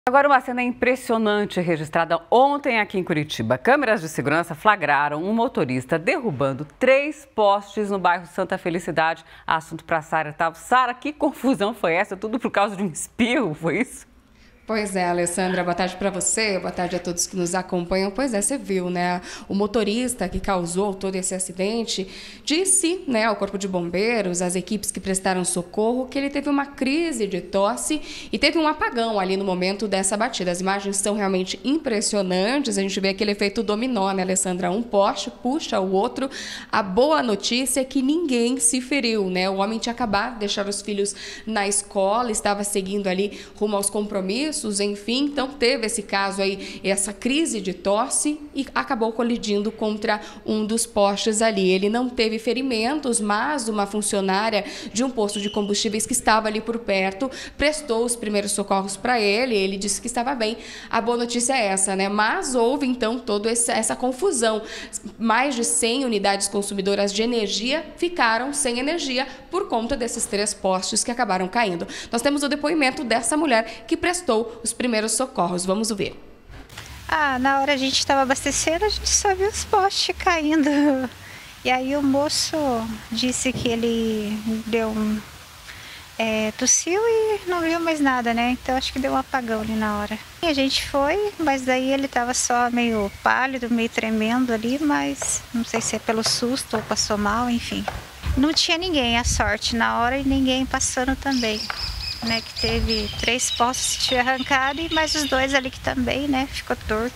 Agora uma cena impressionante registrada ontem aqui em Curitiba. Câmeras de segurança flagraram um motorista derrubando 3 postes no bairro Santa Felicidade. Assunto para Sara Tavo. Sara, que confusão foi essa? Tudo por causa de um espirro, foi isso? Pois é, Alessandra, boa tarde para você, boa tarde a todos que nos acompanham. Pois é, você viu, né? O motorista que causou todo esse acidente disse, né, ao Corpo de Bombeiros, às equipes que prestaram socorro, que ele teve uma crise de tosse e teve um apagão ali no momento dessa batida. As imagens são realmente impressionantes, a gente vê aquele efeito dominó, né, Alessandra? Um poste puxa o outro. A boa notícia é que ninguém se feriu, né? O homem tinha acabado de deixar os filhos na escola, estava seguindo ali rumo aos compromissos, enfim, então teve esse caso aí, essa crise de tosse e acabou colidindo contra um dos postes ali. Ele não teve ferimentos, mas uma funcionária de um posto de combustíveis que estava ali por perto prestou os primeiros socorros para ele. Ele disse que estava bem. A boa notícia é essa, né? Mas houve então toda essa confusão. Mais de 100 unidades consumidoras de energia ficaram sem energia por conta desses 3 postes que acabaram caindo. Nós temos o depoimento dessa mulher que prestou os primeiros socorros. Vamos ver. Na hora a gente estava abastecendo, a gente só viu os postes caindo. E aí o moço disse que ele tossiu e não viu mais nada, né? Então acho que deu um apagão ali na hora. E a gente foi, mas daí ele estava só meio pálido, meio tremendo ali, mas não sei se é pelo susto ou passou mal, enfim. Não tinha ninguém, a sorte, na hora, e ninguém passando também. Né, que teve 3 postes que tinha arrancado e mais os 2 ali que também, né, ficou torto.